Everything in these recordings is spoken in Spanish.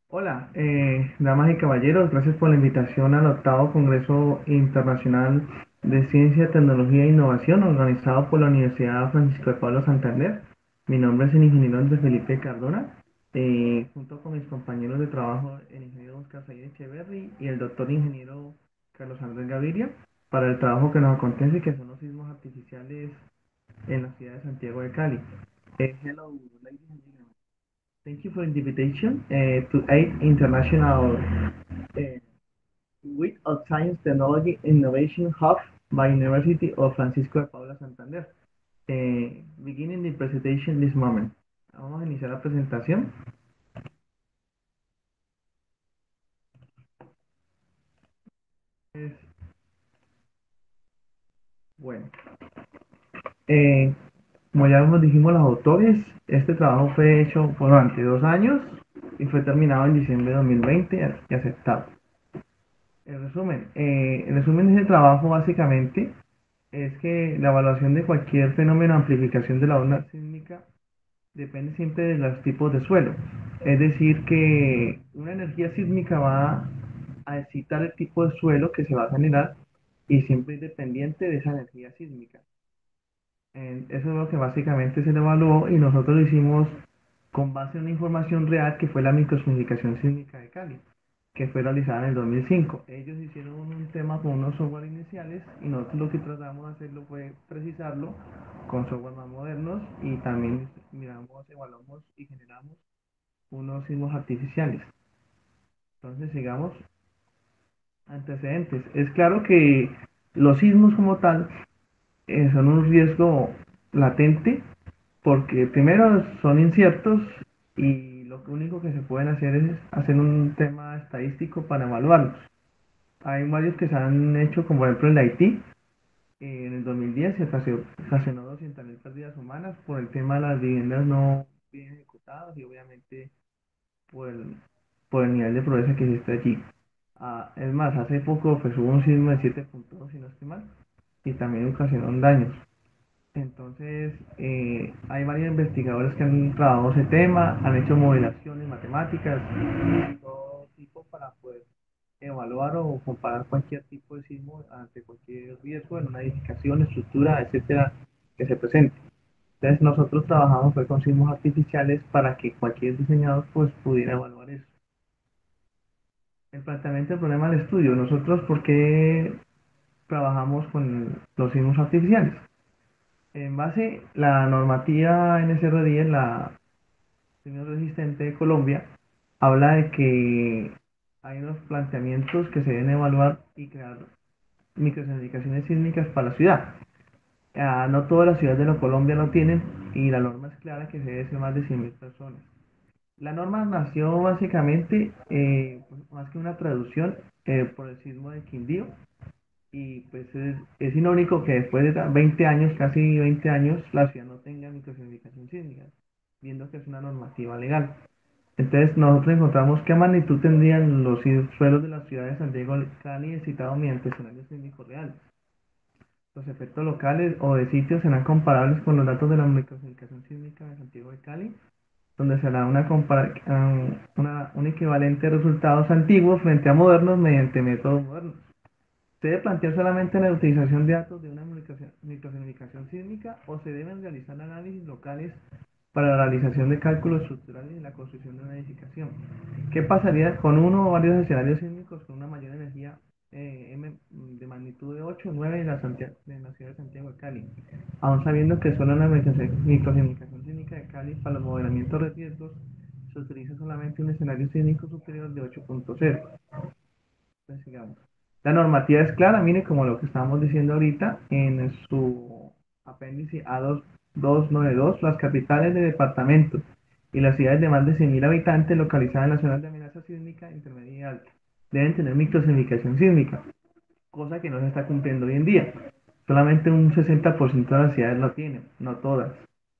Hola, damas y caballeros, gracias por la invitación al octavo Congreso Internacional de Ciencia, Tecnología e Innovación organizado por la Universidad Francisco de Pablo Santander. Mi nombre es el ingeniero Andrés Felipe Cardona, junto con mis compañeros de trabajo, el ingeniero Oscar Said Echeverry y el doctor ingeniero Carlos Andrés Gaviria, para el trabajo que nos acontece, que son los sismos artificiales en la ciudad de Santiago de Cali. Hello, ladies and gentlemen. Thank you for the invitation to 8 International Week of Science, Technology, Innovation Hub by University of Francisco de Paula Santander. Beginning the presentation this moment. Vamos a iniciar la presentación. Es, bueno, eh, como ya nos dijimos los autores, este trabajo fue hecho por durante 2 años y fue terminado en diciembre de 2020 y aceptado. El resumen de ese trabajo básicamente es que la evaluación de cualquier fenómeno de amplificación de la onda sísmica depende siempre de los tipos de suelo. Es decir, que una energía sísmica va a excitar el tipo de suelo que se va a generar y siempre es dependiente de esa energía sísmica. Eso es lo que básicamente se le evaluó y nosotros lo hicimos con base en una información real que fue la microsonificación sísmica de Cali, que fue realizada en el 2005. Ellos hicieron un tema con unos software iniciales y nosotros lo que tratamos de hacerlo fue precisarlo con software más modernos y también miramos, evaluamos y generamos unos sismos artificiales. Entonces, sigamos antecedentes. Es claro que los sismos como tal son un riesgo latente porque primero son inciertos y lo único que se pueden hacer es hacer un tema estadístico para evaluarlos. Hay varios que se han hecho, como por ejemplo el de Haití. En el 2010 se ocasionó 200.000 pérdidas humanas por el tema de las viviendas no bien ejecutadas y obviamente por el, por el nivel de pobreza que existe allí. Es más, hace poco pues, hubo un sismo de 7.2, si no estoy mal, y también ocasionó daños. Entonces, hay varios investigadores que han trabajado ese tema, han hecho modelaciones matemáticas, de todo tipo para poder evaluar o comparar cualquier tipo de sismo ante cualquier riesgo en una edificación, estructura, etcétera, que se presente. Entonces, nosotros trabajamos fue con sismos artificiales para que cualquier diseñador pues pudiera evaluar eso. El planteamiento del problema del estudio, nosotros, ¿por qué trabajamos con los sismos artificiales? En base, la normativa NSRD, la señor resistente de Colombia, habla de que hay unos planteamientos que se deben evaluar y crear microcertificaciones sísmicas para la ciudad. No todas las ciudades de la Colombia lo tienen y la norma es clara que se debe ser más de 100.000 personas. La norma nació básicamente, más que una traducción, por el sismo de Quindío, y pues es irónico que después de 20 años, casi 20 años, la ciudad no tenga microcertificación sísmica, viendo que es una normativa legal. Entonces nosotros encontramos qué magnitud tendrían los suelos de la ciudad de Santiago de Cali excitados mediante escenarios sísmicos reales. Los efectos locales o de sitios serán comparables con los datos de la microcertificación sísmica de Santiago de Cali, donde será un equivalente de resultados antiguos frente a modernos mediante métodos modernos. ¿Se debe plantear solamente la utilización de datos de una microsignificación sísmica o se deben realizar análisis locales para la realización de cálculos estructurales y la construcción de una edificación? ¿Qué pasaría con uno o varios escenarios sísmicos con una mayor energía de magnitud de 8 o 9 en la ciudad de Santiago de Cali? Aún sabiendo que solo la microsignificación sísmica de Cali para los modelamientos de riesgos se utiliza solamente un escenario sísmico superior de 8.0. Entonces, sigamos. La normativa es clara, mire, como lo que estábamos diciendo ahorita, en su apéndice A2292, las capitales de departamentos y las ciudades de más de 100.000 habitantes localizadas en las zonas de amenaza sísmica intermedia y alta deben tener microsignificación sísmica, cosa que no se está cumpliendo hoy en día. Solamente un 60% de las ciudades lo tienen, no todas,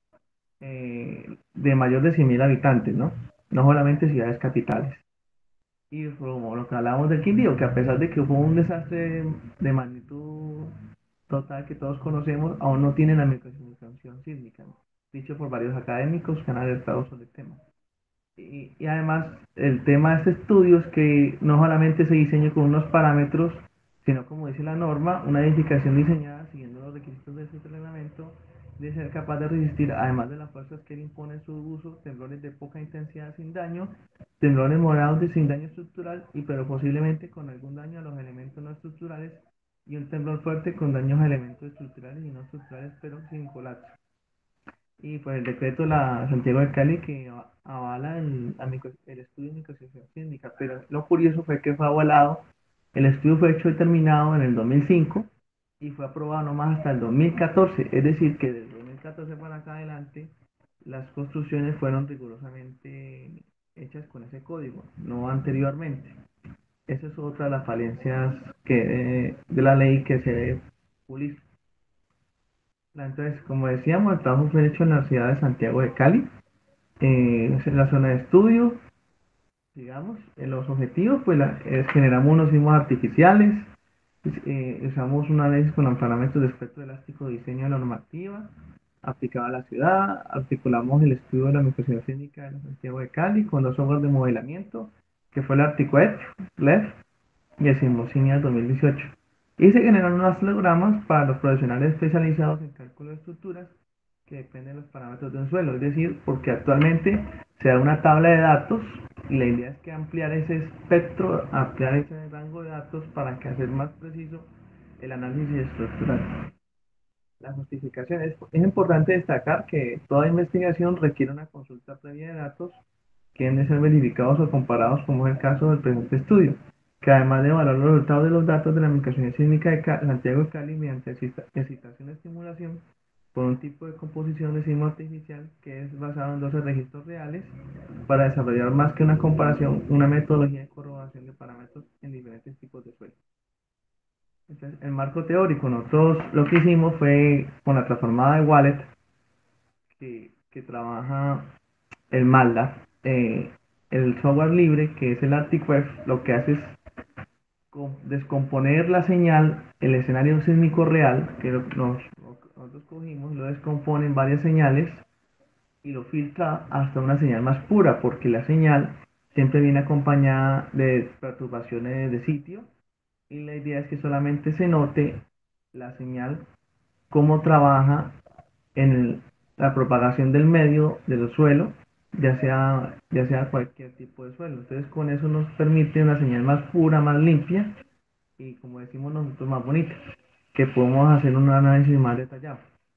de mayor de 100.000 habitantes, ¿no? No solamente ciudades capitales. Y como lo que hablábamos del Quindío, que a pesar de que fue un desastre de magnitud total que todos conocemos, aún no tiene la microsignificación sísmica, ¿no? Dicho por varios académicos que han alertado sobre el tema. Y además, el tema de este estudio es que no solamente se diseña con unos parámetros, sino como dice la norma, una edificación diseñada siguiendo los requisitos de este reglamento de ser capaz de resistir, además de las fuerzas que él impone en su uso, temblores de poca intensidad sin daño, temblores moderados de sin daño estructural, y pero posiblemente con algún daño a los elementos no estructurales, y un temblor fuerte con daños a elementos estructurales y no estructurales, pero sin colapso. Y pues el decreto de la Santiago de Cali que avala el estudio de microsección sísmica, pero lo curioso fue que fue avalado, el estudio fue hecho y terminado en el 2005 y fue aprobado nomás hasta el 2014, es decir, que desde 2014 para acá adelante las construcciones fueron rigurosamente hechas con ese código, no anteriormente. Esa es otra de las falencias de la ley que se debe pulir. Entonces, como decíamos, el trabajo fue hecho en la ciudad de Santiago de Cali, en la zona de estudio, digamos, en los objetivos, pues generamos unos sismos artificiales, usamos un análisis con los parámetros de espectro elástico de diseño de la normativa aplicada a la ciudad, articulamos el estudio de la microseguridad sísmica de Santiago de Cali con dos software de modelamiento, que fue el ArcticWeb, LEF y el Sismosinia 2018. Y se generaron unos programas para los profesionales especializados en cálculo de estructuras que dependen de los parámetros de un suelo, es decir, porque actualmente se da una tabla de datos y la idea es que ampliar ese espectro, ampliar ese rango de datos para que hacer más preciso el análisis estructural. La justificación es importante destacar que toda investigación requiere una consulta previa de datos que deben de ser verificados o comparados, como es el caso del presente estudio, que además de evaluar los resultados de los datos de la microseguridad sísmica de Santiago de Cali mediante excitación y estimulación por un tipo de composición de sismo artificial que es basado en 12 registros reales para desarrollar más que una comparación, una metodología de corroboración de parámetros en diferentes tipos de suelo. Entonces, el marco teórico, nosotros lo que hicimos fue con la transformada de Wallet que trabaja el MATLAB, el software libre que es el ArcticWeb, lo que hace es descomponer la señal, el escenario sísmico real, que nosotros cogimos, lo descompone en varias señales y lo filtra hasta una señal más pura, porque la señal siempre viene acompañada de perturbaciones de sitio y la idea es que solamente se note la señal, cómo trabaja en la propagación del medio del suelo, ya sea cualquier tipo de suelo. Entonces con eso nos permite una señal más pura, más limpia y como decimos nosotros más bonita, que podemos hacer un análisis más detallado.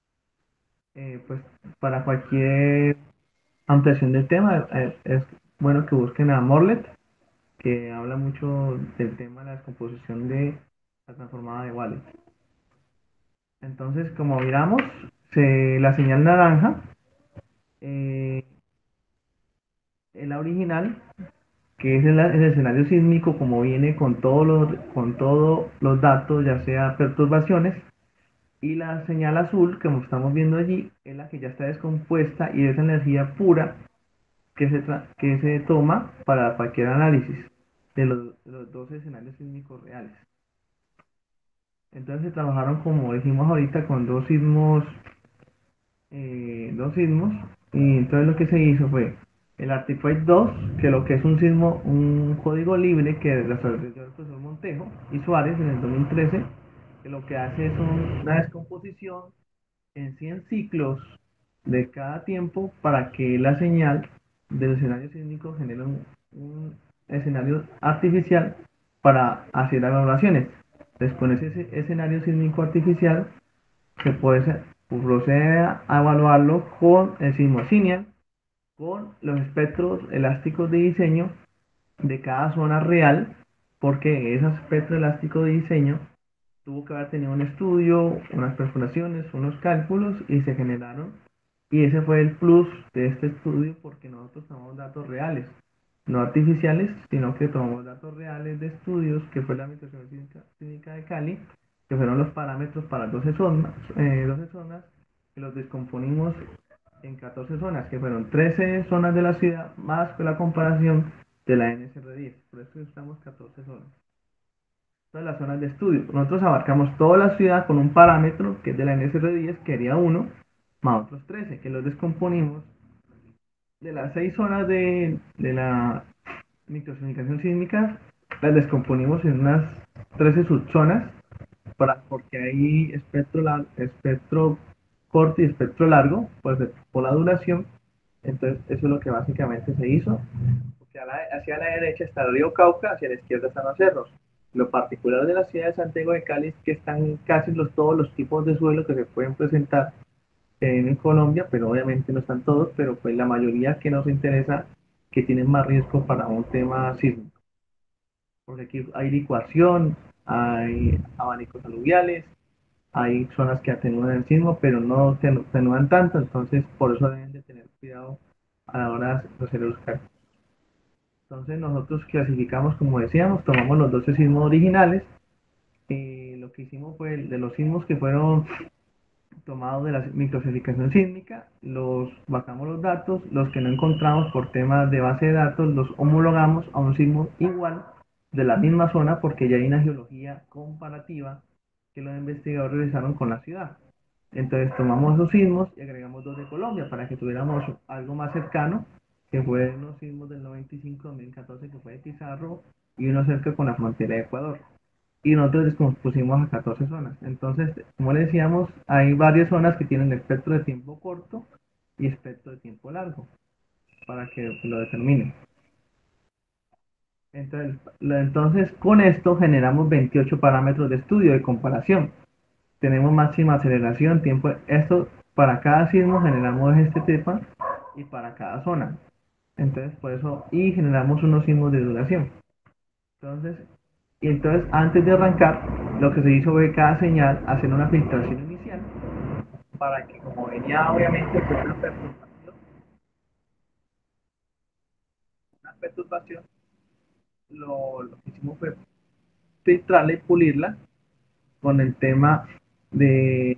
Pues para cualquier ampliación del tema es bueno que busquen a Morlet, que habla mucho del tema de la descomposición de la transformada de Wallet. Entonces, como miramos, la señal naranja eh, es la original, que es el escenario sísmico como viene con todos los datos, ya sea perturbaciones, y la señal azul, como estamos viendo allí, es la que ya está descompuesta y es energía pura que se toma para cualquier análisis de los dos escenarios sísmicos reales. Entonces se trabajaron, como dijimos ahorita, con dos sismos, y entonces lo que se hizo fue el Artifact 2, que lo que es un sismo, un código libre que desarrolló el profesor Montejo y Suárez en el 2013, que lo que hace es una descomposición en 100 ciclos de cada tiempo para que la señal del escenario sísmico genere un escenario artificial para hacer evaluaciones. Entonces, con ese escenario sísmico artificial se procede a evaluarlo con el sismosinia, con los espectros elásticos de diseño de cada zona real, porque ese espectro elástico de diseño tuvo que haber tenido un estudio, unas perforaciones, unos cálculos y se generaron. Y ese fue el plus de este estudio porque nosotros tomamos datos reales, no artificiales, sino que tomamos datos reales de estudios, que fue la Administración Clínica de Cali, que fueron los parámetros para 12 zonas, que los descomponimos en 14 zonas, que fueron 13 zonas de la ciudad, más que la comparación de la NSR10. Por eso estamos 14 zonas. Todas las zonas de estudio. Nosotros abarcamos toda la ciudad con un parámetro que es de la NSR10, que haría 1, más otros 13, que los descomponimos de las 6 zonas de la microsonificación sísmica, las descomponimos en unas 13 subzonas, porque hay espectro corto y espectro largo, pues por la duración. Entonces, eso es lo que básicamente se hizo. Hacia la derecha está el río Cauca, hacia la izquierda están los cerros. Lo particular de la ciudad de Santiago de Cali es que están casi todos los tipos de suelo que se pueden presentar en Colombia, pero obviamente no están todos, pero pues la mayoría que nos interesa que tienen más riesgo para un tema sísmico. Porque aquí hay licuación, hay abanicos aluviales, hay zonas que atenúan el sismo, pero no atenúan tanto, entonces por eso deben de tener cuidado a la hora de hacer los cálculos. Entonces nosotros clasificamos, como decíamos, tomamos los 12 sismos originales. Lo que hicimos fue de los sismos que fueron tomados de la microserificación sísmica, los bajamos los datos, los que no encontramos por temas de base de datos, los homologamos a un sismo igual de la misma zona porque ya hay una geología comparativa que los investigadores realizaron con la ciudad. Entonces tomamos esos sismos y agregamos dos de Colombia para que tuviéramos algo más cercano, que fue unos sismos del 95-2014 que fue de Pizarro y uno cerca con la frontera de Ecuador y nosotros descompusimos a 14 zonas. Entonces, como le decíamos, hay varias zonas que tienen espectro de tiempo corto y espectro de tiempo largo para que lo determinen. Entonces, con esto generamos 28 parámetros de estudio de comparación. Tenemos máxima aceleración, tiempo. Esto para cada sismo generamos este tema y para cada zona. Entonces, por eso, y generamos unos sismos de duración. Entonces, antes de arrancar, lo que se hizo fue cada señal hacer una filtración inicial para que, como venía obviamente con una perturbación, lo que hicimos fue filtrarla y pulirla con el tema de,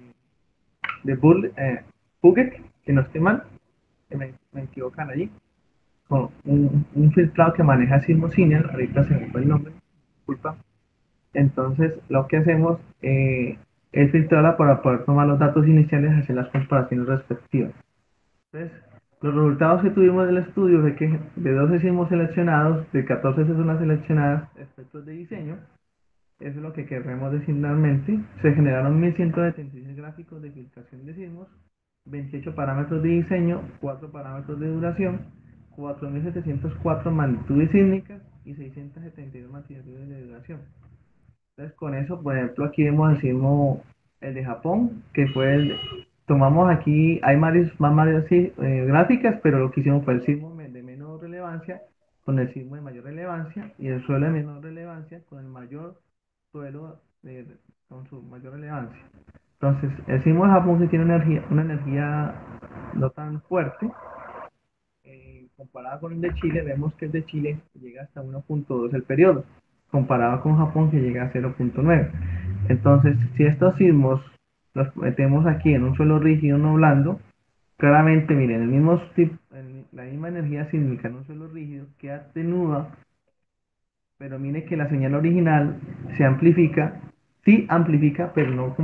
Puget, que no esté mal, que me equivocan allí, con un filtrado que maneja Sismosignal, ahorita se me fue el nombre, disculpa. Entonces, lo que hacemos es filtrarla para poder tomar los datos iniciales y hacer las comparaciones respectivas. Entonces, los resultados que tuvimos del estudio fue que de 12 sismos seleccionados, de 14 zonas seleccionadas, aspectos de diseño, eso es lo que queremos decir realmente, se generaron 1176 gráficos de filtración de sismos, 28 parámetros de diseño, 4 parámetros de duración, 4704 magnitudes sísmicas y 672 magnitudes de duración. Entonces, con eso, por ejemplo, aquí vemos el sismo, el de Japón, que fue tomamos aquí, hay varias sí, gráficas, pero lo que hicimos fue el sismo de menor relevancia con el sismo de mayor relevancia y el suelo de menor relevancia con el mayor suelo con su mayor relevancia. Entonces, el sismo de Japón sí tiene una energía no tan fuerte. Comparado con el de Chile, vemos que el de Chile llega hasta 1.2 el periodo, comparado con Japón que llega a 0.9. Entonces, si estos sismos los metemos aquí en un suelo rígido, no blando, claramente, miren, la misma energía sísmica en un suelo rígido que atenúa, pero mire que la señal original se amplifica, sí amplifica, pero no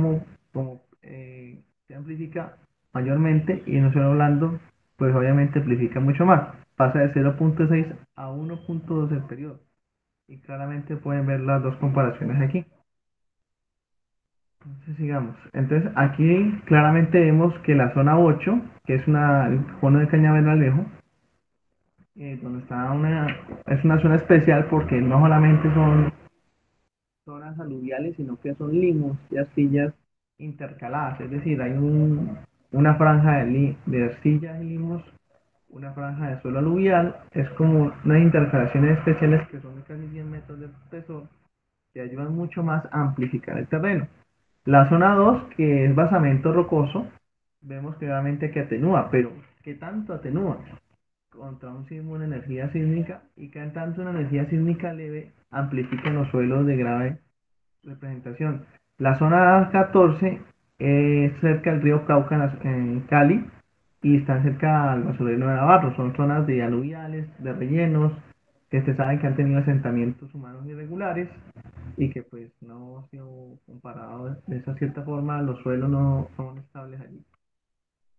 se amplifica mayormente y en un suelo blando, pues obviamente amplifica mucho más. Pasa de 0.6 a 1.2 el periodo. Y claramente pueden ver las dos comparaciones aquí. Entonces sigamos. Entonces aquí claramente vemos que la zona 8, que es el cono de Cañaveralejo, donde está es una zona especial porque no solamente son zonas aluviales, sino que son limos y astillas intercaladas. Es decir, hay una franja de astillas y limos, una franja de suelo aluvial, es como unas intercalaciones especiales que son de casi 100 metros de espesor, que ayudan mucho más a amplificar el terreno. La zona 2 que es basamento rocoso, vemos claramente que atenúa, pero ¿qué tanto atenúa? Contra un sismo en energía sísmica y que en tanto una energía sísmica leve amplifica los suelos de grave representación. La zona 14 es cerca del río Cauca en Cali y están cerca al basurero de Navarro. Son zonas de aluviales, de rellenos, que se saben que han tenido asentamientos humanos irregulares y que pues no ha sido comparado de esa cierta forma, los suelos no son estables allí.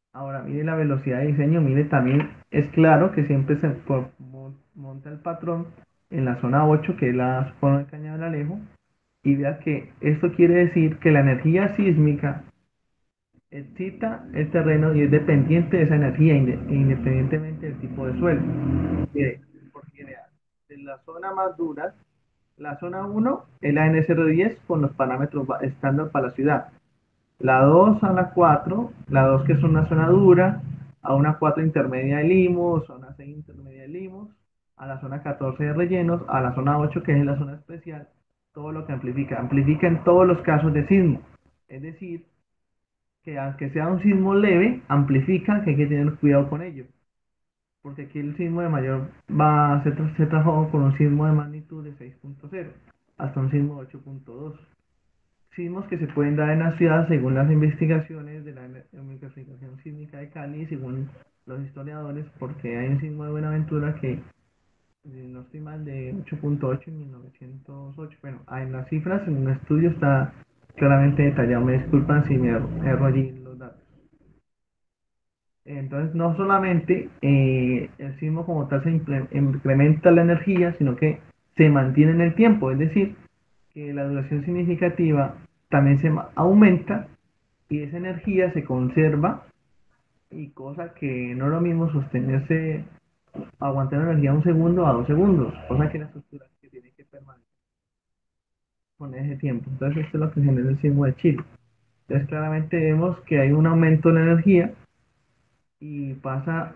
Ahora, mire la velocidad de diseño, mire también, es claro que siempre monta el patrón en la zona 8 que es la zona de Cañada del Alejo, y vea que esto quiere decir que la energía sísmica excita el terreno y es dependiente de esa energía, independientemente del tipo de suelo. Mire, porque vea, de la zona más dura, la zona uno es la NSR10 con los parámetros estándar para la ciudad. La 2 a la 4, la 2 que es una zona dura, a una 4 intermedia de limos, a una 6 intermedia de limos, a la zona 14 de rellenos, a la zona 8 que es la zona especial, todo lo que amplifica. Amplifica en todos los casos de sismo. Es decir, que aunque sea un sismo leve, amplifica, que hay que tener cuidado con ello. Porque aquí el sismo de mayor se trabajó con un sismo de magnitud de 6.0 hasta un sismo de 8.2 sismos que se pueden dar en la ciudad según las investigaciones de la microfiltración sísmica de Cali, según los historiadores, porque hay un sismo de Buenaventura que, no estoy mal, de 8.8 en 1908. Bueno, en las cifras, en un estudio está claramente detallado. Me disculpan si me erro allí en los datos. Entonces, no solamente el sismo como tal se incrementa la energía, sino que se mantiene en el tiempo, es decir, que la duración significativa también se aumenta y esa energía se conserva y cosa que no es lo mismo sostenerse, aguantar la energía un segundo a 2 segundos, cosa que la estructura que tiene que permanecer con ese tiempo. Entonces esto es lo que genera el sismo de Chile. Entonces claramente vemos que hay un aumento de la energía y pasa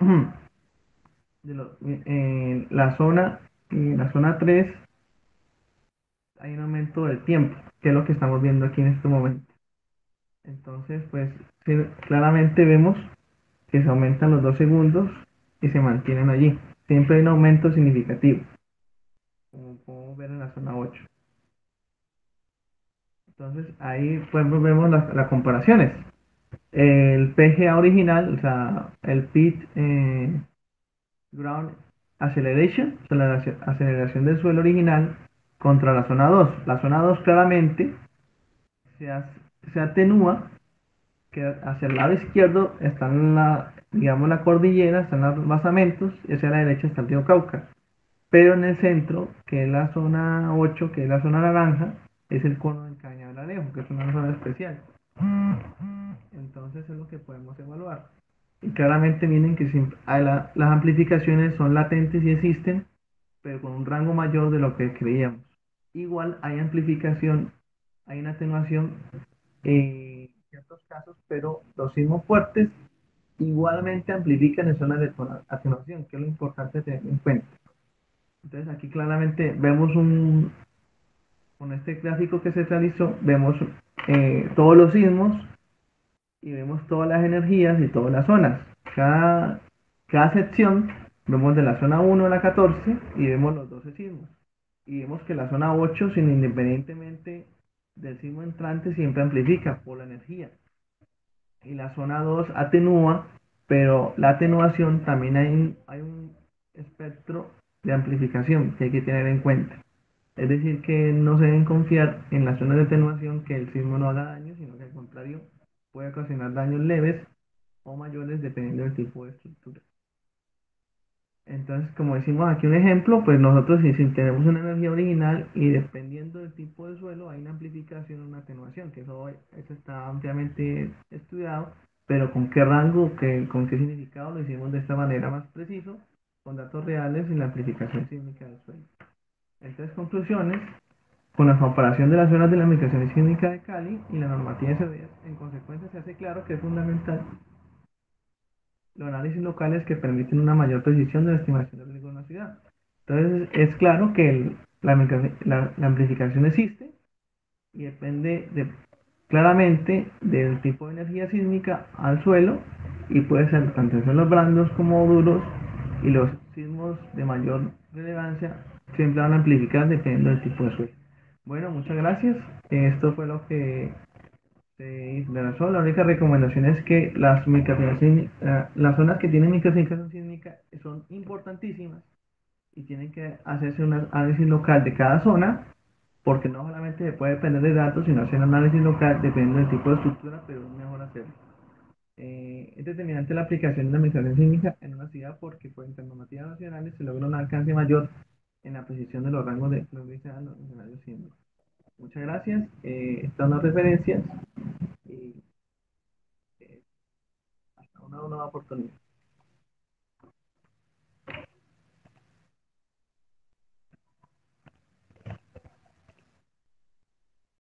en la zona 3 hay un aumento del tiempo, que es lo que estamos viendo aquí en este momento. Entonces, pues sí, claramente vemos que se aumentan los 2 segundos y se mantienen allí. Siempre hay un aumento significativo, como podemos ver en la zona 8. Entonces, ahí, por ejemplo, vemos las comparaciones. El PGA original, o sea, el Pit Ground Acceleration, o sea, la aceleración del suelo original contra la zona 2. La zona 2 claramente se, se atenúa que hacia el lado izquierdo están digamos, la cordillera, están los basamentos, y hacia la derecha está el río Cauca. Pero en el centro, que es la zona 8 que es la zona naranja, es el cono del Cañaveral Alejo, que es una zona especial. Entonces es lo que podemos evaluar. Y claramente miren que las amplificaciones son latentes y existen, pero con un rango mayor de lo que creíamos. Igual hay amplificación, hay una atenuación en ciertos casos, pero los sismos fuertes igualmente amplifican en zonas de atenuación, que es lo importante tener en cuenta. Entonces aquí claramente vemos con este gráfico que se realizó, vemos todos los sismos y vemos todas las energías y todas las zonas. Cada sección vemos de la zona 1 a la 14 y vemos los 12 sismos. Y vemos que la zona 8, sin independientemente del sismo entrante, siempre amplifica por la energía. Y la zona 2 atenúa, pero la atenuación también hay un espectro de amplificación que hay que tener en cuenta. Es decir, que no se deben confiar en las zonas de atenuación que el sismo no haga daño, sino que al contrario puede ocasionar daños leves o mayores dependiendo del tipo de estructura. Entonces, como decimos aquí un ejemplo, pues nosotros si tenemos una energía original y dependiendo del tipo de suelo hay una amplificación o una atenuación, que eso está ampliamente estudiado, pero con qué rango, con qué significado lo hicimos de esta manera más preciso, con datos reales y la amplificación sísmica del suelo. Entonces, conclusiones, con la comparación de las zonas de la amplificación sísmica de Cali y la normativa de seguridad, en consecuencia se hace claro que es fundamental los análisis locales que permiten una mayor precisión de la estimación del riesgo de una ciudad. Entonces, es claro que la amplificación existe y depende claramente del tipo de energía sísmica al suelo y puede ser tanto en suelos blandos como duros y los sismos de mayor relevancia siempre van a amplificar dependiendo del tipo de suelo. Bueno, muchas gracias. Esto fue lo que de razón, la única recomendación es que las zonas que tienen microfiltración sísmica son importantísimas y tienen que hacerse un análisis local de cada zona, porque no solamente se puede depender de datos, sino hacer un análisis local dependiendo del tipo de estructura, pero es mejor hacerlo. Es determinante la aplicación de la administración sísmica en una ciudad porque por normativas nacionales se logra un alcance mayor en la precisión de los rangos de influencia de los escenarios sísmicos. Muchas gracias. Estas son las referencias y hasta una nueva oportunidad.